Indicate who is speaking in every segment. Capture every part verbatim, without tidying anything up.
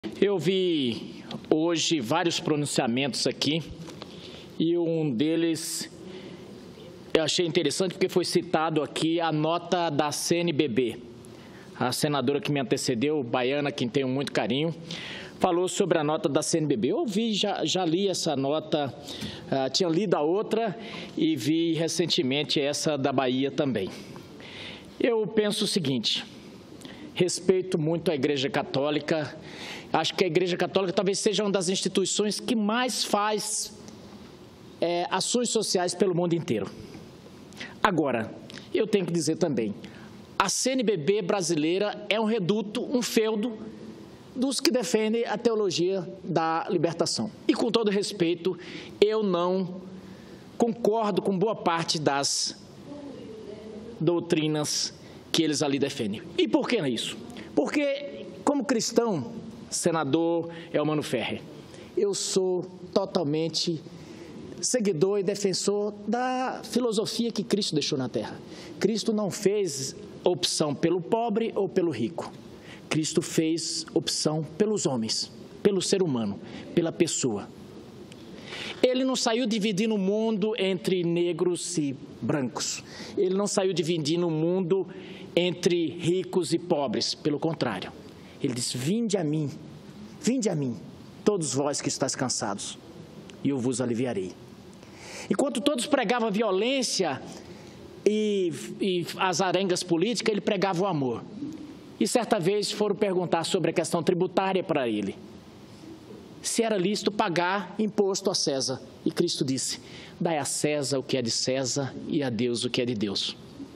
Speaker 1: Eu vi hoje vários pronunciamentos aqui e um deles eu achei interessante porque foi citado aqui a nota da C N B B. A senadora que me antecedeu, baiana, quem tenho muito carinho, falou sobre a nota da C N B B. Eu ouvi, já, já li essa nota, uh, tinha lido a outra e vi recentemente essa da Bahia também. Eu penso o seguinte, respeito muito a Igreja Católica, acho que a Igreja Católica talvez seja uma das instituições que mais faz é, ações sociais pelo mundo inteiro. Agora, eu tenho que dizer também, a C N B B brasileira é um reduto, um feudo dos que defendem a teologia da libertação. E, com todo respeito, eu não concordo com boa parte das doutrinas que eles ali defendem. E por que isso? Porque, como cristão, senador Elmano Ferrer, eu sou totalmente seguidor e defensor da filosofia que Cristo deixou na Terra. Cristo não fez opção pelo pobre ou pelo rico. Cristo fez opção pelos homens, pelo ser humano, pela pessoa. Ele não saiu dividindo o mundo entre negros e brancos. Ele não saiu dividindo o mundo entre ricos e pobres. Pelo contrário, ele disse, vinde a mim, vinde a mim, todos vós que estáis cansados, e eu vos aliviarei. Enquanto todos pregavam a violência e, e as arengas políticas, ele pregava o amor. E certa vez foram perguntar sobre a questão tributária para ele, se era lícito pagar imposto a César. E Cristo disse, dai a César o que é de César e a Deus o que é de Deus.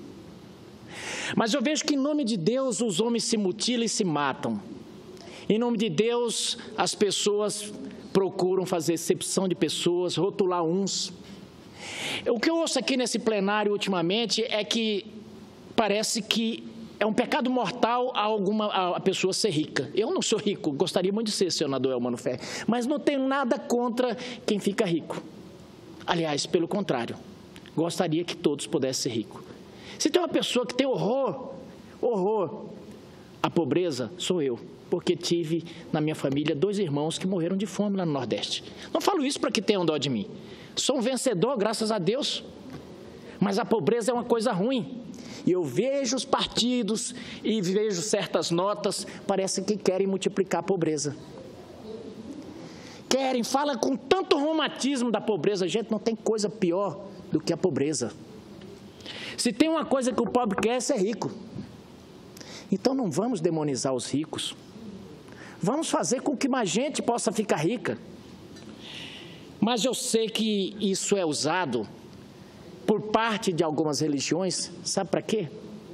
Speaker 1: Mas eu vejo que em nome de Deus os homens se mutilam e se matam. Em nome de Deus as pessoas procuram fazer excepção de pessoas, rotular uns. O que eu ouço aqui nesse plenário ultimamente é que parece que é um pecado mortal a, alguma, a pessoa ser rica. Eu não sou rico, gostaria muito de ser, senador Elmano Ferrer, mas não tenho nada contra quem fica rico. Aliás, pelo contrário, gostaria que todos pudessem ser ricos. Se tem uma pessoa que tem horror, horror à pobreza, sou eu, porque tive na minha família dois irmãos que morreram de fome lá no Nordeste. Não falo isso para que tenham dó de mim. Sou um vencedor, graças a Deus, mas a pobreza é uma coisa ruim. E eu vejo os partidos e vejo certas notas, parece que querem multiplicar a pobreza. Querem, falam com tanto romantismo da pobreza. Gente, não tem coisa pior do que a pobreza. Se tem uma coisa que o pobre quer, é ser rico. Então não vamos demonizar os ricos. Vamos fazer com que mais gente possa ficar rica. Mas eu sei que isso é usado por parte de algumas religiões, sabe para quê?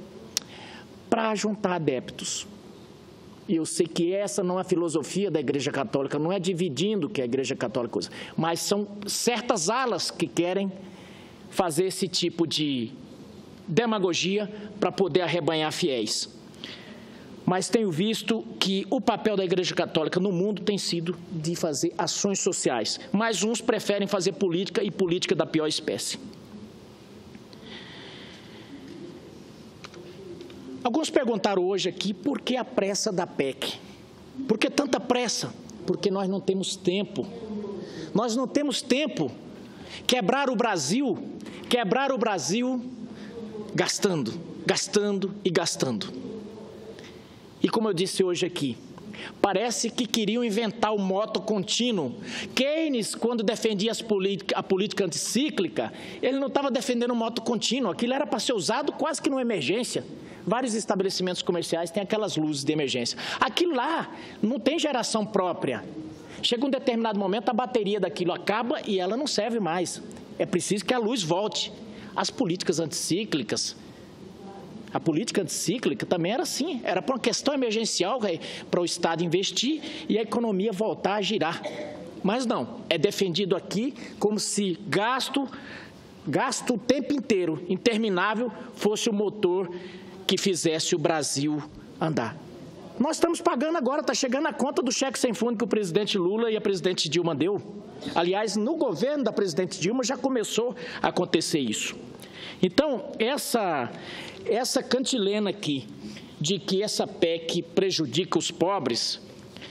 Speaker 1: Para juntar adeptos. E eu sei que essa não é a filosofia da Igreja Católica, não é dividindo o que a Igreja Católica usa, mas são certas alas que querem fazer esse tipo de demagogia para poder arrebanhar fiéis. Mas tenho visto que o papel da Igreja Católica no mundo tem sido de fazer ações sociais, mas uns preferem fazer política e política da pior espécie. Alguns perguntaram hoje aqui por que a pressa da P E C. Por que tanta pressa? Porque nós não temos tempo. Nós não temos tempo. Quebrar o Brasil, quebrar o Brasil gastando, gastando e gastando. E como eu disse hoje aqui, parece que queriam inventar o moto contínuo. Keynes, quando defendia as a política anticíclica, ele não estava defendendo o moto contínuo, aquilo era para ser usado quase que numa emergência. Vários estabelecimentos comerciais têm aquelas luzes de emergência. Aquilo lá não tem geração própria. Chega um determinado momento, a bateria daquilo acaba e ela não serve mais. É preciso que a luz volte. As políticas anticíclicas, a política anticíclica também era assim, era para uma questão emergencial, para o Estado investir e a economia voltar a girar. Mas não, é defendido aqui como se gasto, gasto o tempo inteiro, interminável, fosse o motor que fizesse o Brasil andar. Nós estamos pagando agora, está chegando a conta do cheque sem fundo que o presidente Lula e a presidente Dilma deu. Aliás, no governo da presidente Dilma já começou a acontecer isso. Então, essa, essa cantilena aqui de que essa P E C prejudica os pobres,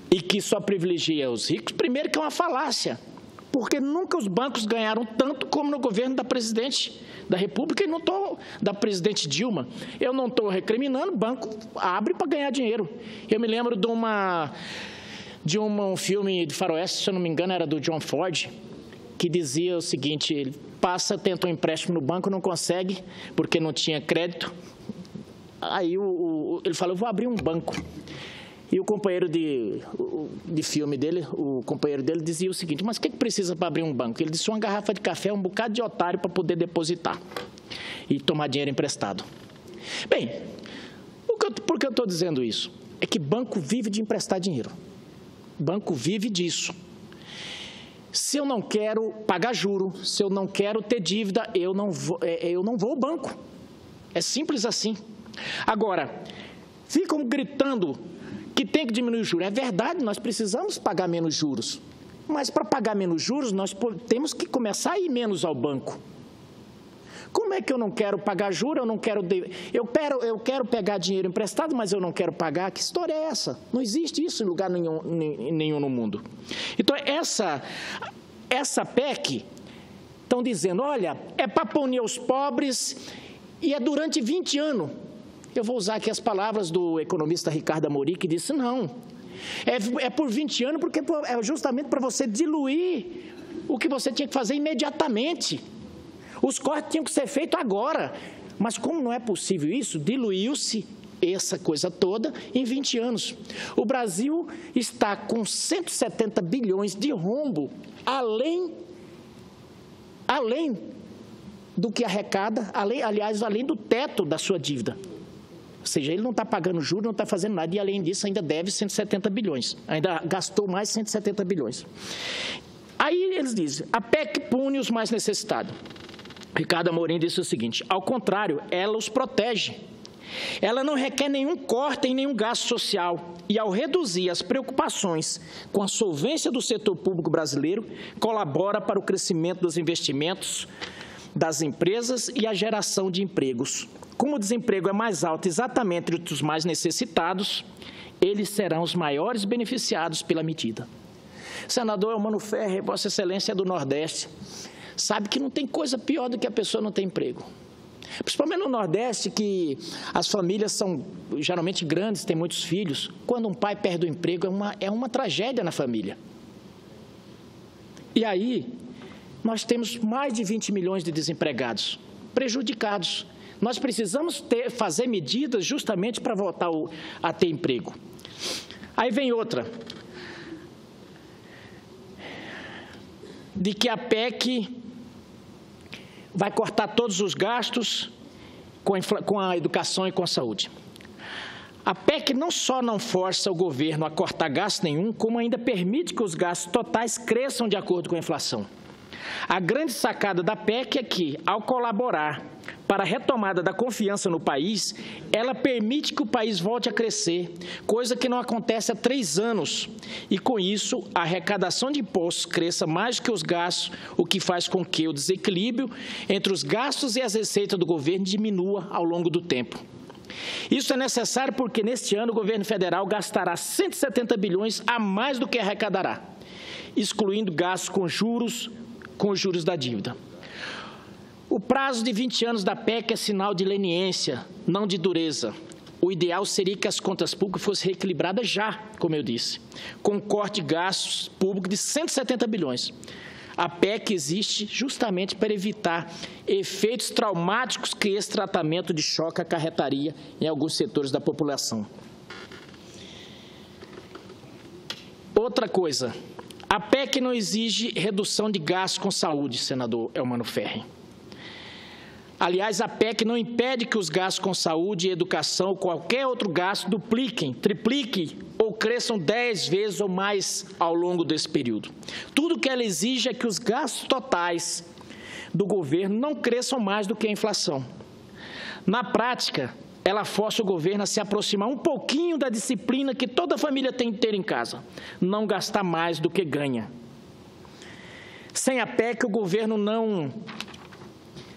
Speaker 1: e que só privilegia os ricos, primeiro que é uma falácia, porque nunca os bancos ganharam tanto como no governo da presidente da República, e não tô, da presidente Dilma. Eu não estou recriminando, o banco abre para ganhar dinheiro. Eu me lembro de, uma, de uma, um filme de faroeste, se eu não me engano, era do John Ford, que dizia o seguinte: ele passa, tenta um empréstimo no banco, não consegue, porque não tinha crédito. Aí o, o, ele falou, eu vou abrir um banco. E o companheiro de, de filme dele, o companheiro dele dizia o seguinte, mas o que, que precisa para abrir um banco? Ele disse, uma garrafa de café, um bocado de otário para poder depositar e tomar dinheiro emprestado. Bem, o que eu, por que eu estou dizendo isso? É que banco vive de emprestar dinheiro. Banco vive disso. Se eu não quero pagar juro, se eu não quero ter dívida, eu não vou, eu não vou ao banco. É simples assim. Agora, ficam gritando que tem que diminuir os juros. É verdade, nós precisamos pagar menos juros. Mas para pagar menos juros, nós temos que começar a ir menos ao banco. Como é que eu não quero pagar juros, eu não quero... Eu quero, eu quero pegar dinheiro emprestado, mas eu não quero pagar? Que história é essa? Não existe isso em lugar nenhum, nenhum no mundo. Então, essa, essa P E C, estão dizendo, olha, é para punir os pobres e é durante vinte anos. Eu vou usar aqui as palavras do economista Ricardo Amorim, que disse, não, é, é por vinte anos, porque é justamente para você diluir o que você tinha que fazer imediatamente. Os cortes tinham que ser feitos agora, mas como não é possível isso, diluiu-se essa coisa toda em vinte anos. O Brasil está com cento e setenta bilhões de rombo, além, além do que arrecada, além, aliás, além do teto da sua dívida. Ou seja, ele não está pagando juros, não está fazendo nada, e além disso ainda deve cento e setenta bilhões, ainda gastou mais cento e setenta bilhões. Aí eles dizem, a P E C pune os mais necessitados. Ricardo Amorim disse o seguinte, ao contrário, ela os protege. Ela não requer nenhum corte em nenhum gasto social e, ao reduzir as preocupações com a solvência do setor público brasileiro, colabora para o crescimento dos investimentos das empresas e a geração de empregos. Como o desemprego é mais alto exatamente entre os mais necessitados, eles serão os maiores beneficiados pela medida. Senador Eumano Ferreira, Vossa Excelência é do Nordeste, sabe que não tem coisa pior do que a pessoa não ter emprego. Principalmente no Nordeste, que as famílias são geralmente grandes, têm muitos filhos. Quando um pai perde o emprego, é uma, é uma tragédia na família. E aí, nós temos mais de vinte milhões de desempregados, prejudicados. Nós precisamos ter, fazer medidas justamente para voltar o, a ter emprego. Aí vem outra, de que a P E C vai cortar todos os gastos com a, com a educação e com a saúde. A P E C não só não força o governo a cortar gasto nenhum, como ainda permite que os gastos totais cresçam de acordo com a inflação. A grande sacada da P E C é que, ao colaborar para a retomada da confiança no país, ela permite que o país volte a crescer, coisa que não acontece há três anos. E, com isso, a arrecadação de impostos cresça mais do que os gastos, o que faz com que o desequilíbrio entre os gastos e as receitas do governo diminua ao longo do tempo. Isso é necessário porque, neste ano, o governo federal gastará cento e setenta bilhões a mais do que arrecadará, excluindo gastos com juros, com os juros da dívida. O prazo de vinte anos da P E C é sinal de leniência, não de dureza. O ideal seria que as contas públicas fossem reequilibradas já, como eu disse, com um corte de gastos públicos de cento e setenta bilhões. A P E C existe justamente para evitar efeitos traumáticos que esse tratamento de choque acarretaria em alguns setores da população. Outra coisa, a P E C não exige redução de gastos com saúde, senador Eumano Ferreira. Aliás, a P E C não impede que os gastos com saúde e educação ou qualquer outro gasto dupliquem, tripliquem ou cresçam dez vezes ou mais ao longo desse período. Tudo que ela exige é que os gastos totais do governo não cresçam mais do que a inflação. Na prática, ela força o governo a se aproximar um pouquinho da disciplina que toda família tem que ter em casa, não gastar mais do que ganha. Sem a P E C, o governo não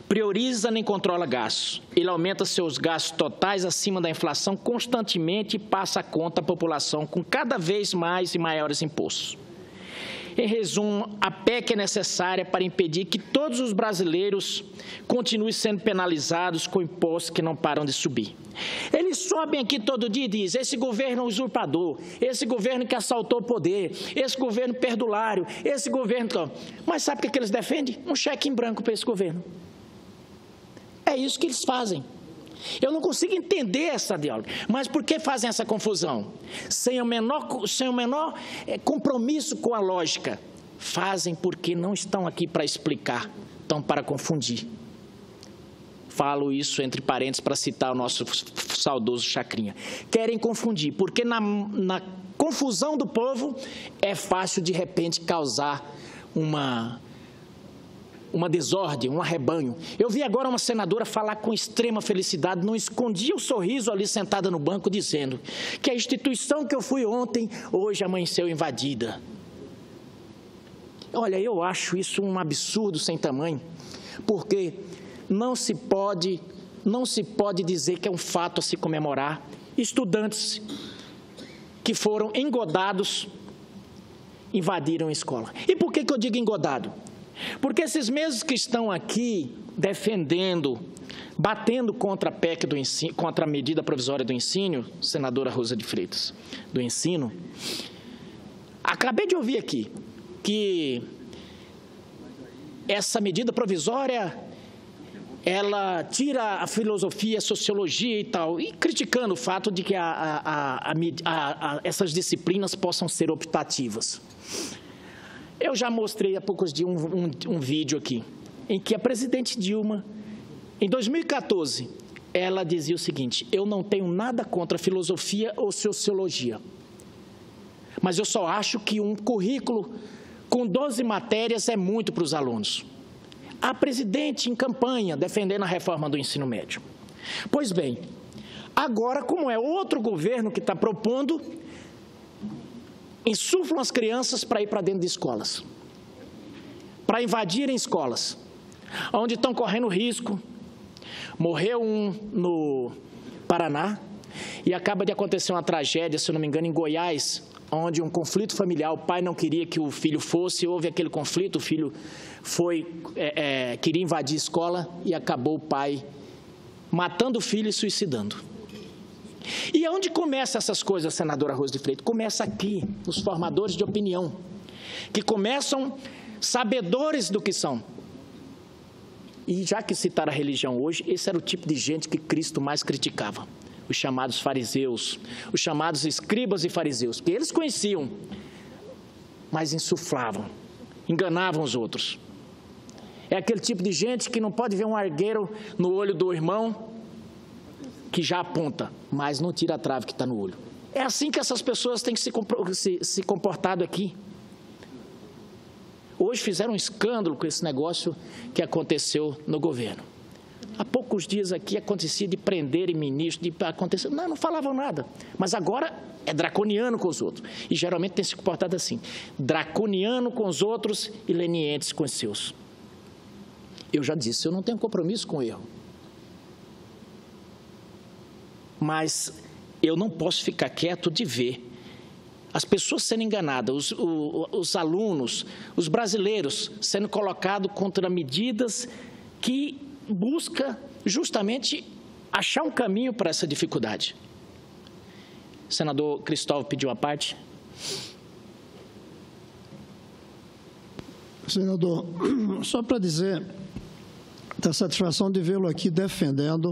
Speaker 1: prioriza nem controla gastos. Ele aumenta seus gastos totais acima da inflação constantemente e passa a conta à população com cada vez mais e maiores impostos. Em resumo, a P E C é necessária para impedir que todos os brasileiros continuem sendo penalizados com impostos que não param de subir. Eles sobem aqui todo dia e dizem, esse governo é usurpador, esse governo que assaltou o poder, esse governo perdulário, esse governo... Mas sabe o que eles defendem? Um cheque em branco para esse governo. É isso que eles fazem. Eu não consigo entender essa diálogo, mas por que fazem essa confusão? Sem o menor, sem o menor é, compromisso com a lógica. Fazem porque não estão aqui para explicar, estão para confundir. Falo isso entre parênteses para citar o nosso saudoso Chacrinha. Querem confundir, porque na, na confusão do povo é fácil, de repente, causar uma... uma desordem, um arrebanho. Eu vi agora uma senadora falar com extrema felicidade, não escondia o sorriso ali sentada no banco, dizendo que a instituição que eu fui ontem, hoje amanheceu invadida. Olha, eu acho isso um absurdo sem tamanho, porque não se pode, não se pode dizer que é um fato a se comemorar. Estudantes que foram engodados invadiram a escola. E por que que eu digo engodado? Porque esses mesmos que estão aqui defendendo, batendo contra a P E C do ensino, contra a medida provisória do ensino, senadora Rosa de Freitas, do ensino, acabei de ouvir aqui que essa medida provisória, ela tira a filosofia, a sociologia e tal, e criticando o fato de que a, a, a, a, a, essas disciplinas possam ser optativas. Eu já mostrei há poucos dias um, um, um vídeo aqui, em que a presidente Dilma, em dois mil e quatorze, ela dizia o seguinte, eu não tenho nada contra filosofia ou sociologia, mas eu só acho que um currículo com doze matérias é muito para os alunos. A presidente em campanha, defendendo a reforma do ensino médio. Pois bem, agora, como é outro governo que está propondo, insuflam as crianças para ir para dentro de escolas, para invadirem escolas, onde estão correndo risco. Morreu um no Paraná e acaba de acontecer uma tragédia, se eu não me engano, em Goiás, onde um conflito familiar, o pai não queria que o filho fosse, houve aquele conflito, o filho foi, é, é, queria invadir a escola e acabou o pai matando o filho e suicidando. E onde começam essas coisas, senadora Rosa de Freitas? Começa aqui, os formadores de opinião, que começam sabedores do que são. E já que citaram a religião hoje, esse era o tipo de gente que Cristo mais criticava. Os chamados fariseus, os chamados escribas e fariseus, que eles conheciam, mas insuflavam, enganavam os outros. É aquele tipo de gente que não pode ver um argueiro no olho do irmão, que já aponta, mas não tira a trave que está no olho. É assim que essas pessoas têm que se, se, se comportado aqui. Hoje fizeram um escândalo com esse negócio que aconteceu no governo. Há poucos dias aqui acontecia de prenderem ministros, de acontecer, não, não falavam nada. Mas agora é draconiano com os outros. E geralmente tem se comportado assim, draconiano com os outros e lenientes com os seus. Eu já disse, eu não tenho compromisso com o erro. Mas eu não posso ficar quieto de ver as pessoas sendo enganadas, os, os, os alunos, os brasileiros sendo colocados contra medidas que busca justamente achar um caminho para essa dificuldade. O senador Cristóvão pediu a parte.
Speaker 2: Senador, só para dizer da satisfação de vê-lo aqui defendendo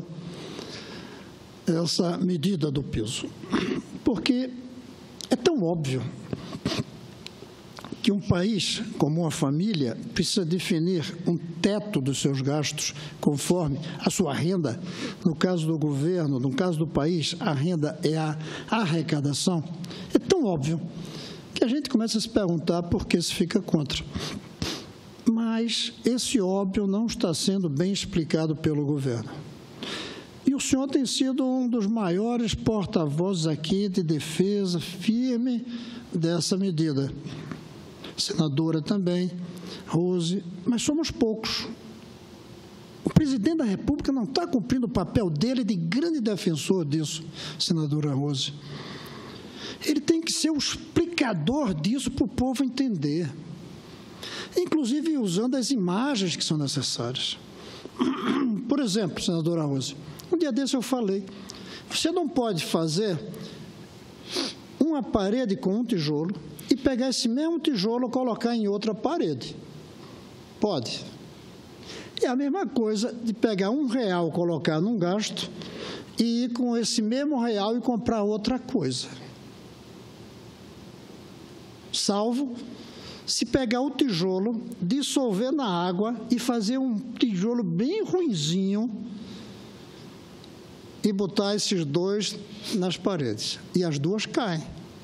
Speaker 2: essa medida do piso, porque é tão óbvio que um país, como uma família, precisa definir um teto dos seus gastos conforme a sua renda. No caso do governo, no caso do país, a renda é a arrecadação. É tão óbvio que a gente começa a se perguntar por que se fica contra. Mas esse óbvio não está sendo bem explicado pelo governo. E o senhor tem sido um dos maiores porta-vozes aqui de defesa firme dessa medida. Senadora também, Rose, mas somos poucos. presidente da República não está cumprindo o papel dele de grande defensor disso, senadora Rose. Ele tem que ser o explicador disso para o povo entender, inclusive usando as imagens que são necessárias. Por exemplo, senadora Rose, um dia desse eu falei, você não pode fazer uma parede com um tijolo e pegar esse mesmo tijolo e colocar em outra parede. Pode. É a mesma coisa de pegar um real, colocar num gasto e ir com esse mesmo real e comprar outra coisa. Salvo se pegar o tijolo, dissolver na água e fazer um tijolo bem ruinzinho e botar esses dois nas paredes. E as duas caem.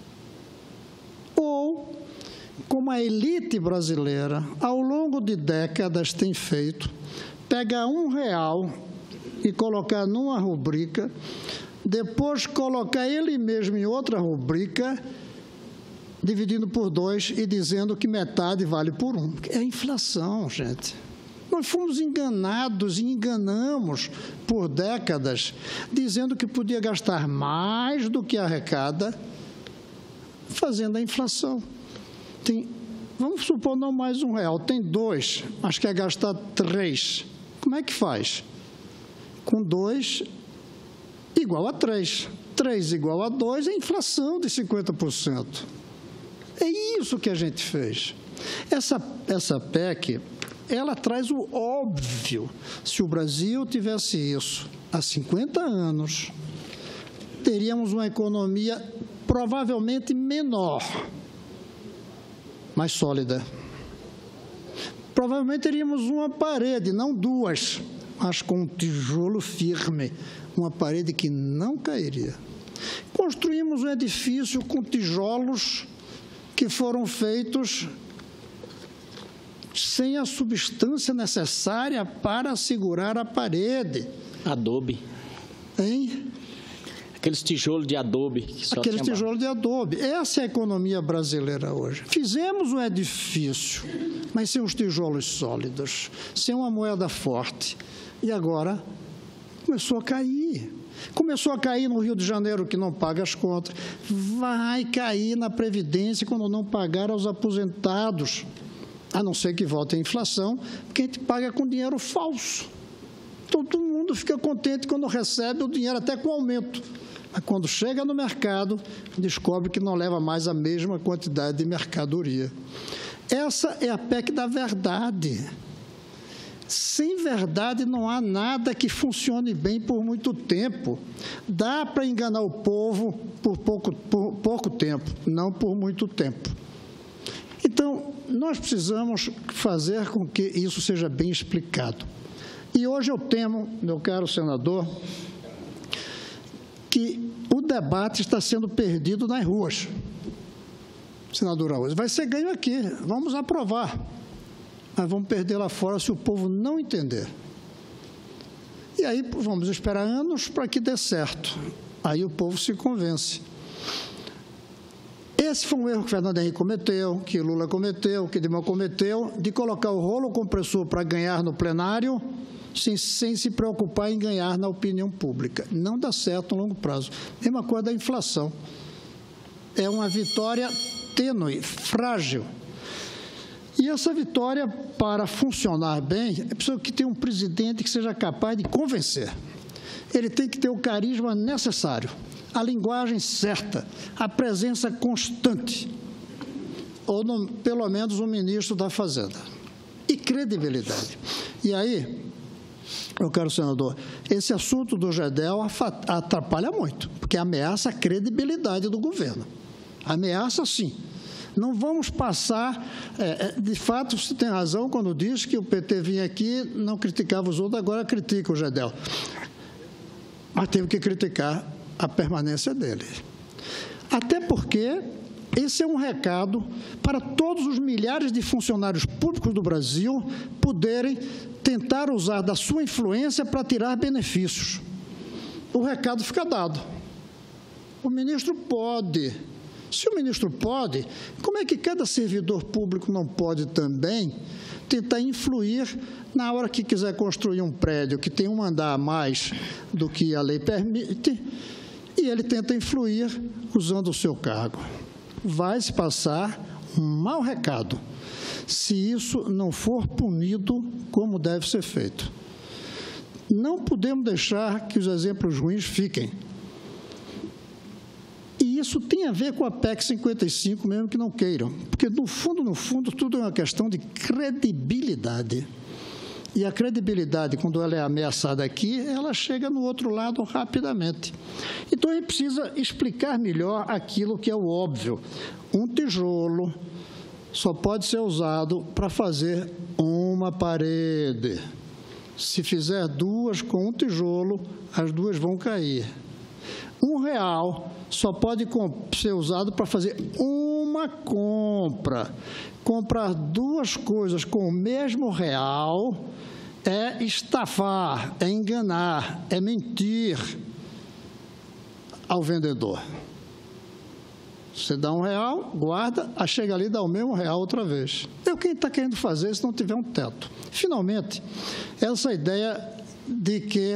Speaker 2: Ou, como a elite brasileira, ao longo de décadas tem feito, pegar um real e colocar numa rubrica, depois colocar ele mesmo em outra rubrica, dividindo por dois e dizendo que metade vale por um. É a inflação, gente. Nós fomos enganados e enganamos por décadas, dizendo que podia gastar mais do que arrecada, fazendo a inflação. Tem, vamos supor, não mais um real, tem dois, mas quer gastar três. Como é que faz? Com dois igual a três. Três igual a dois é inflação de cinquenta por cento. É isso que a gente fez. Essa, essa P E C, ela traz o óbvio. Se o Brasil tivesse isso há cinquenta anos, teríamos uma economia provavelmente menor, mais sólida. Provavelmente teríamos uma parede, não duas, mas com um tijolo firme, uma parede que não cairia. Construímos um edifício com tijolos que foram feitos sem a substância necessária para segurar a parede.
Speaker 1: Adobe.
Speaker 2: Hein?
Speaker 1: Aqueles tijolos de adobe. Que só
Speaker 2: Aqueles tijolos de adobe. Essa é a economia brasileira hoje. Fizemos um edifício, mas sem os tijolos sólidos, sem uma moeda forte. E agora começou a cair. Começou a cair no Rio de Janeiro, que não paga as contas. Vai cair na Previdência quando não pagar aos aposentados, a não ser que volte a inflação, porque a gente paga com dinheiro falso. Todo mundo fica contente quando recebe o dinheiro, até com aumento. Mas quando chega no mercado, descobre que não leva mais a mesma quantidade de mercadoria. Essa é a P E C da verdade. Sem verdade não há nada que funcione bem por muito tempo. Dá para enganar o povo por pouco, por pouco tempo, não por muito tempo. Então, nós precisamos fazer com que isso seja bem explicado. E hoje eu temo, meu caro senador, que o debate está sendo perdido nas ruas. Senadora Rose, vai ser ganho aqui, vamos aprovar. Mas vamos perder lá fora se o povo não entender. E aí vamos esperar anos para que dê certo. Aí o povo se convence. Esse foi um erro que Fernando Henrique cometeu, que Lula cometeu, que Dilma cometeu, de colocar o rolo compressor para ganhar no plenário, sem, sem se preocupar em ganhar na opinião pública. Não dá certo a longo prazo. Mesma coisa da inflação. É uma vitória tênue, frágil. E essa vitória, para funcionar bem, é preciso que tenha um presidente que seja capaz de convencer. Ele tem que ter o carisma necessário, a linguagem certa, a presença constante, ou no, pelo menos um ministro da Fazenda, e credibilidade. E aí, meu caro senador, esse assunto do Gedel atrapalha muito, porque ameaça a credibilidade do governo. Ameaça, sim. Não vamos passar, é, de fato, você tem razão quando diz que o P T vinha aqui, não criticava os outros, agora critica o Gedel. Mas temos que criticar a permanência dele. Até porque esse é um recado para todos os milhares de funcionários públicos do Brasil poderem tentar usar da sua influência para tirar benefícios. O recado fica dado. O ministro pode... Se o ministro pode, como é que cada servidor público não pode também tentar influir na hora que quiser construir um prédio que tem um andar a mais do que a lei permite, e ele tenta influir usando o seu cargo. Vai se passar um mau recado se isso não for punido como deve ser feito. Não podemos deixar que os exemplos ruins fiquem. E isso tem a ver com a P E C cinquenta e cinco, mesmo que não queiram, porque, no fundo, no fundo, tudo é uma questão de credibilidade. E a credibilidade, quando ela é ameaçada aqui, ela chega no outro lado rapidamente. Então, a gente precisa explicar melhor aquilo que é o óbvio. Um tijolo só pode ser usado para fazer uma parede. Se fizer duas com um tijolo, as duas vão cair. Um real só pode ser usado para fazer uma compra. Comprar duas coisas com o mesmo real é estafar, é enganar, é mentir ao vendedor. Você dá um real, guarda, a chega ali e dá o mesmo real outra vez. É o que ele está querendo fazer se não tiver um teto. Finalmente, essa ideia de que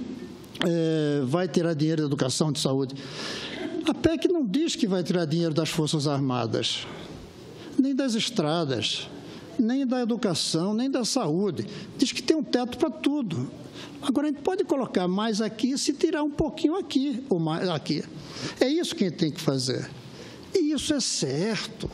Speaker 2: é, vai tirar dinheiro da educação, de saúde. A P E C não diz que vai tirar dinheiro das Forças Armadas, nem das estradas, nem da educação, nem da saúde. Diz que tem um teto para tudo. Agora, a gente pode colocar mais aqui se tirar um pouquinho aqui ou mais aqui. É isso que a gente tem que fazer. E isso é certo.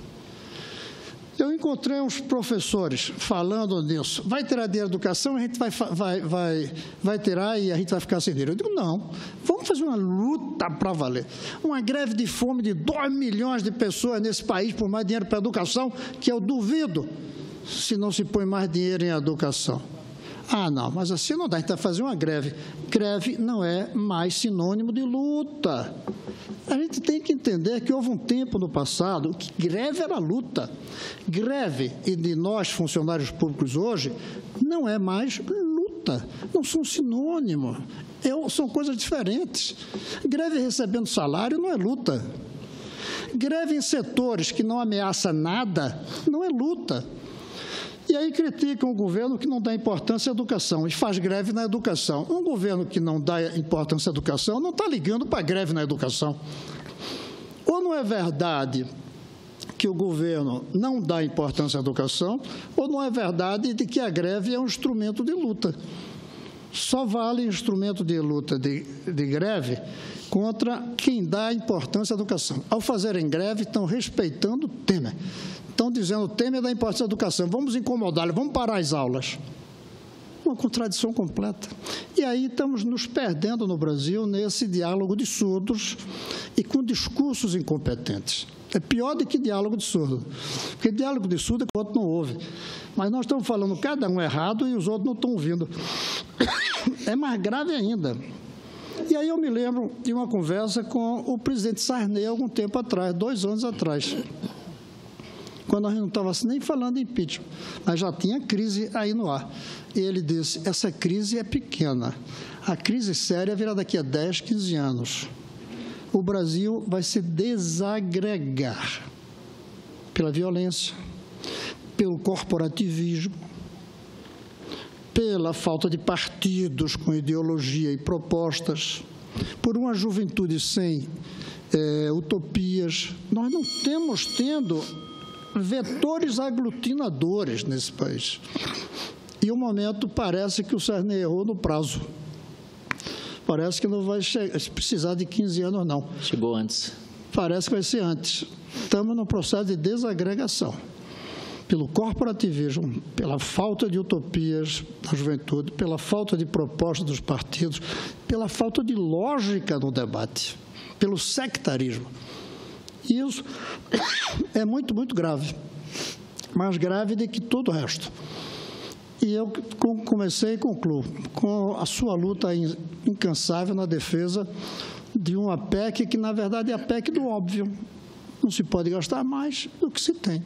Speaker 2: Eu encontrei uns professores falando nisso. Vai tirar dinheiro da educação, a gente vai, vai, vai, vai tirar e a gente vai ficar sem dinheiro. Eu digo, não. Vamos fazer uma luta para valer. Uma greve de fome de dois milhões de pessoas nesse país por mais dinheiro para a educação, que eu duvido se não se põe mais dinheiro em educação. Ah, não, mas assim não dá. A gente vai fazer uma greve. Greve não é mais sinônimo de luta. A gente tem que entender que houve um tempo no passado que greve era luta. Greve, e de nós, funcionários públicos hoje, não é mais luta. Não são sinônimos. É, são coisas diferentes. Greve recebendo salário não é luta. Greve em setores que não ameaça nada não é luta. E aí criticam o governo que não dá importância à educação e faz greve na educação. Um governo que não dá importância à educação não está ligando para a greve na educação. Ou não é verdade que o governo não dá importância à educação, ou não é verdade de que a greve é um instrumento de luta. Só vale instrumento de luta de, de greve contra quem dá importância à educação. Ao fazerem greve, estão respeitando o Temer. Estão dizendo, o Temer dá importância à educação, vamos incomodá-lo, vamos parar as aulas. Uma contradição completa. E aí estamos nos perdendo no Brasil nesse diálogo de surdos e com discursos incompetentes. É pior do que diálogo de surdo, porque diálogo de surdo é que o outro não ouve. Mas nós estamos falando cada um errado e os outros não estão ouvindo. É mais grave ainda. E aí eu me lembro de uma conversa com o presidente Sarney, algum tempo atrás, dois anos atrás, quando a gente não estava nem falando em impeachment, mas já tinha crise aí no ar. E ele disse, essa crise é pequena, a crise séria virá daqui a dez, quinze anos. O Brasil vai se desagregar pela violência, pelo corporativismo, pela falta de partidos com ideologia e propostas, por uma juventude sem é, utopias. Nós não temos tendo vetores aglutinadores nesse país. E o momento parece que o Sarney errou no prazo. Parece que não vai chegar, precisar de quinze anos, não.
Speaker 1: Chegou antes.
Speaker 2: Parece que vai ser antes. Estamos num processo de desagregação. Pelo corporativismo, pela falta de utopias da juventude, pela falta de propostas dos partidos, pela falta de lógica no debate, pelo sectarismo. Isso é muito, muito grave, mais grave do que todo o resto. E eu comecei e concluo com a sua luta incansável na defesa de uma P E C que, na verdade, é a P E C do óbvio. Não se pode gastar mais do que se tem.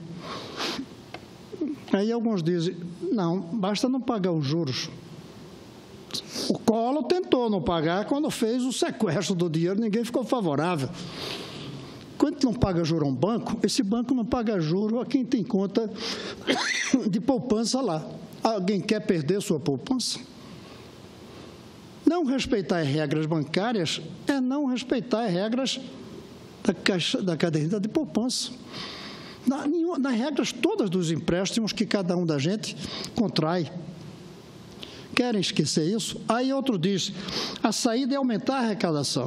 Speaker 2: Aí alguns dizem, não, basta não pagar os juros. O Collor tentou não pagar quando fez o sequestro do dinheiro, ninguém ficou favorável. Quando não paga juro a um banco, esse banco não paga juro a quem tem conta de poupança lá. Alguém quer perder sua poupança? Não respeitar as regras bancárias é não respeitar as regras da, caixa, da caderneta de poupança. Na, nas regras todas dos empréstimos que cada um da gente contrai. Querem esquecer isso? Aí outro diz, a saída é aumentar a arrecadação.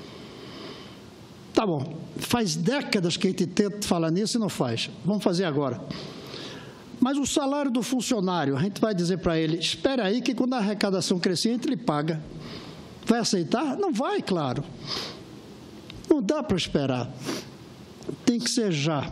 Speaker 2: Tá bom, faz décadas que a gente tenta falar nisso e não faz. Vamos fazer agora. Mas o salário do funcionário, a gente vai dizer para ele, espere aí que quando a arrecadação crescer, ele paga. Vai aceitar? Não vai, claro. Não dá para esperar. Tem que ser já.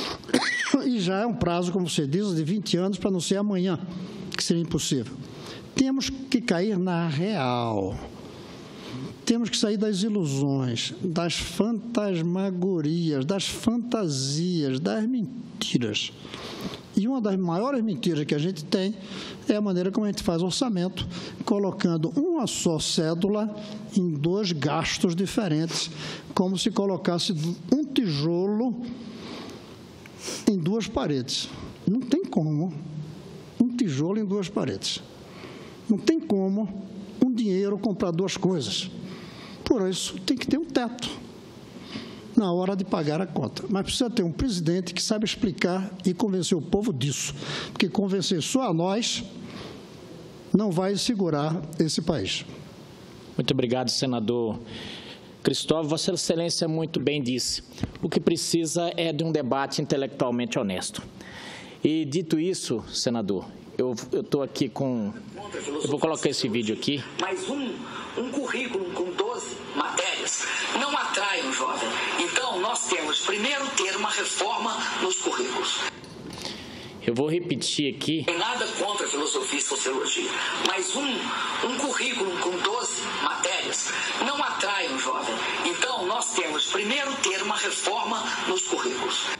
Speaker 2: E já é um prazo, como você diz, de vinte anos, para não ser amanhã, que seria impossível. Temos que cair na real. Temos que sair das ilusões, das fantasmagorias, das fantasias, das mentiras. E uma das maiores mentiras que a gente tem é a maneira como a gente faz orçamento, colocando uma só cédula em dois gastos diferentes, como se colocasse um tijolo em duas paredes. Não tem como um tijolo em duas paredes. Não tem como um dinheiro comprar duas coisas. Por isso, tem que ter um teto na hora de pagar a conta. Mas precisa ter um presidente que sabe explicar e convencer o povo disso. Porque convencer só a nós não vai segurar esse país.
Speaker 1: Muito obrigado, senador Cristóvão. Vossa Excelência muito bem disse. O que precisa é de um debate intelectualmente honesto. E, dito isso, senador, eu estou aqui com... Eu vou colocar esse vídeo aqui.
Speaker 3: Mas um, um currículo com doze matérias não atrai um jovem. Então, nós temos, primeiro, ter uma reforma nos currículos.
Speaker 1: Eu vou repetir aqui.
Speaker 3: Não tem nada contra a filosofia e sociologia, mas um, um currículo com doze matérias não atrai um jovem. Então, nós temos, primeiro, ter uma reforma nos currículos.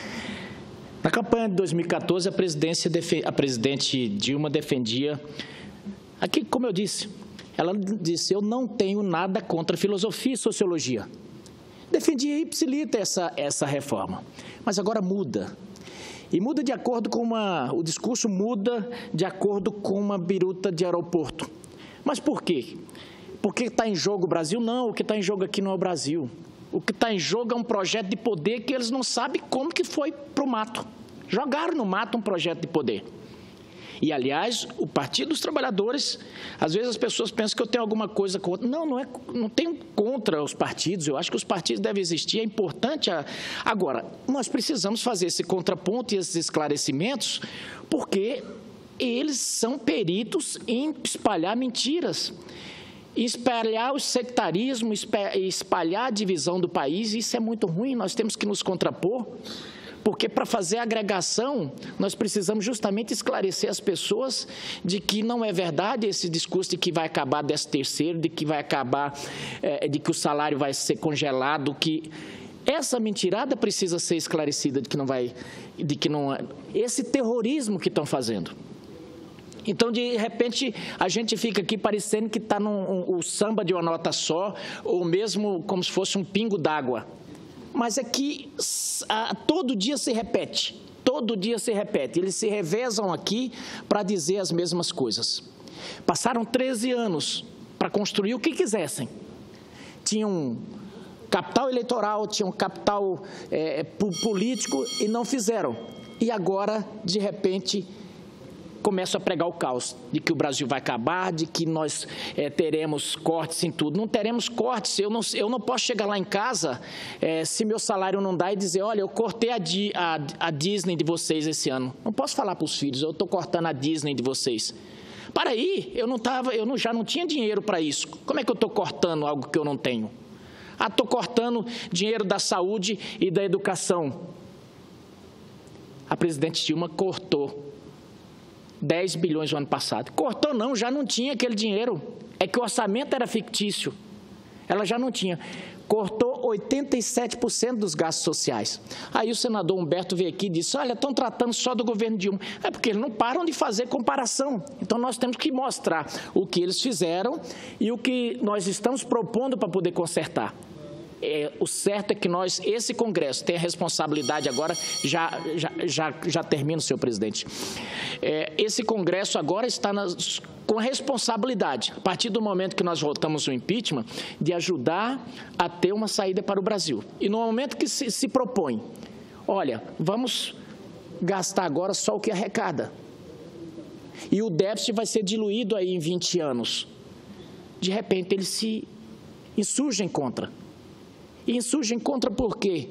Speaker 1: Na campanha de dois mil e quatorze, a, presidência, a presidente Dilma defendia, aqui, como eu disse, ela disse, eu não tenho nada contra filosofia e sociologia. Defendia ipsilita essa, essa reforma, mas agora muda. E muda de acordo com uma... O discurso muda de acordo com uma biruta de aeroporto. Mas por quê? Porque está em jogo o Brasil? Não, o que está em jogo aqui não é o Brasil. O que está em jogo é um projeto de poder que eles não sabem como que foi para o mato. Jogaram no mato um projeto de poder. E, aliás, o Partido dos Trabalhadores, às vezes as pessoas pensam que eu tenho alguma coisa contra. Não, não, é, não tenho contra os partidos. Eu acho que os partidos devem existir, é importante. A... Agora, nós precisamos fazer esse contraponto e esses esclarecimentos, porque eles são peritos em espalhar mentiras, espalhar o sectarismo, espalhar a divisão do país. Isso é muito ruim, nós temos que nos contrapor. Porque para fazer a agregação, nós precisamos justamente esclarecer as pessoas de que não é verdade esse discurso de que vai acabar décimo terceiro, de que vai acabar, é, de que o salário vai ser congelado, que essa mentirada precisa ser esclarecida de que não vai, de que não, esse terrorismo que estão fazendo. Então, de repente, a gente fica aqui parecendo que está no um, samba de uma nota só, ou mesmo como se fosse um pingo d'água. Mas é que a, todo dia se repete, todo dia se repete. Eles se revezam aqui para dizer as mesmas coisas. Passaram treze anos para construir o que quisessem. Tinham capital eleitoral, tinham capital é, político e não fizeram. E agora, de repente, começam a pregar o caos, de que o Brasil vai acabar, de que nós é, teremos cortes em tudo. Não teremos cortes, eu não, eu não posso chegar lá em casa, é, se meu salário não dá, e dizer, olha, eu cortei a, a, a Disney de vocês esse ano. Não posso falar para os filhos, eu estou cortando a Disney de vocês. Para aí, eu, não tava, eu não, já não tinha dinheiro para isso. Como é que eu estou cortando algo que eu não tenho? Ah, estou cortando dinheiro da saúde e da educação. A presidente Dilma cortou dez bilhões no ano passado. Cortou não, já não tinha aquele dinheiro. É que o orçamento era fictício. Ela já não tinha. Cortou oitenta e sete por cento dos gastos sociais. Aí o senador Humberto veio aqui e disse, olha, estão tratando só do governo Dilma. É porque eles não param de fazer comparação. Então, nós temos que mostrar o que eles fizeram e o que nós estamos propondo para poder consertar. é, o certo é que nós, esse Congresso, tem a responsabilidade agora, já, já, já, já termino, senhor presidente, é, esse Congresso agora está nas, com a responsabilidade, a partir do momento que nós votamos o impeachment, de ajudar a ter uma saída para o Brasil. E no momento que se, se propõe, olha, vamos gastar agora só o que arrecada. E o déficit vai ser diluído aí em vinte anos. De repente, eles se insurgem contra. E insurgem contra por quê?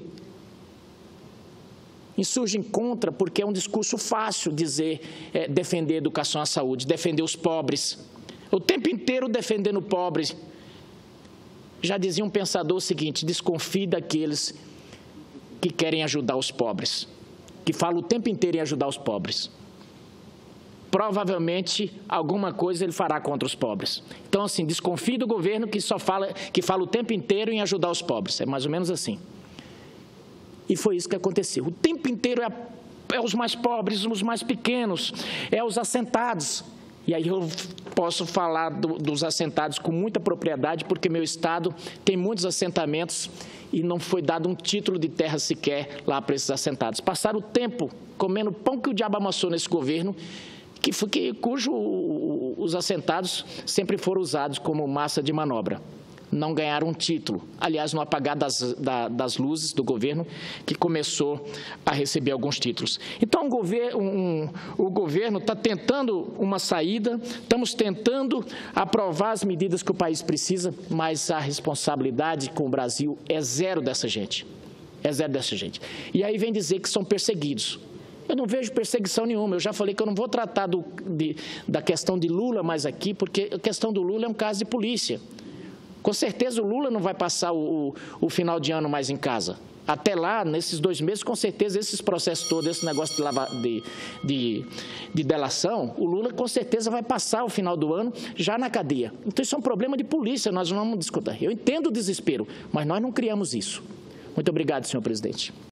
Speaker 1: Insurgem contra porque é um discurso fácil dizer, é, defender a educação e a saúde, defender os pobres. O tempo inteiro defendendo pobres. Já dizia um pensador o seguinte, desconfie daqueles que querem ajudar os pobres, que falam o tempo inteiro em ajudar os pobres. Provavelmente, alguma coisa ele fará contra os pobres. Então, assim, desconfie do governo que só fala, que fala o tempo inteiro em ajudar os pobres. É mais ou menos assim. E foi isso que aconteceu. O tempo inteiro é, é os mais pobres, os mais pequenos, é os assentados. E aí eu posso falar do, dos assentados com muita propriedade, porque meu estado tem muitos assentamentos e não foi dado um título de terra sequer lá para esses assentados. Passaram o tempo comendo pão que o diabo amassou nesse governo, que, que, cujo os assentados sempre foram usados como massa de manobra. Não ganharam um título. Aliás, no apagar das, da, das luzes do governo, que começou a receber alguns títulos. Então, o governo um, o governo está tentando uma saída, estamos tentando aprovar as medidas que o país precisa, mas a responsabilidade com o Brasil é zero dessa gente. É zero dessa gente. E aí vem dizer que são perseguidos. Eu não vejo perseguição nenhuma. Eu já falei que eu não vou tratar do, de, da questão de Lula mais aqui, porque a questão do Lula é um caso de polícia. Com certeza o Lula não vai passar o, o, o final de ano mais em casa. Até lá, nesses dois meses, com certeza, esses processos todos, esse negócio de, lava, de, de, de delação, o Lula com certeza vai passar o final do ano já na cadeia. Então isso é um problema de polícia, nós não vamos discutir. Eu entendo o desespero, mas nós não criamos isso. Muito obrigado, senhor presidente.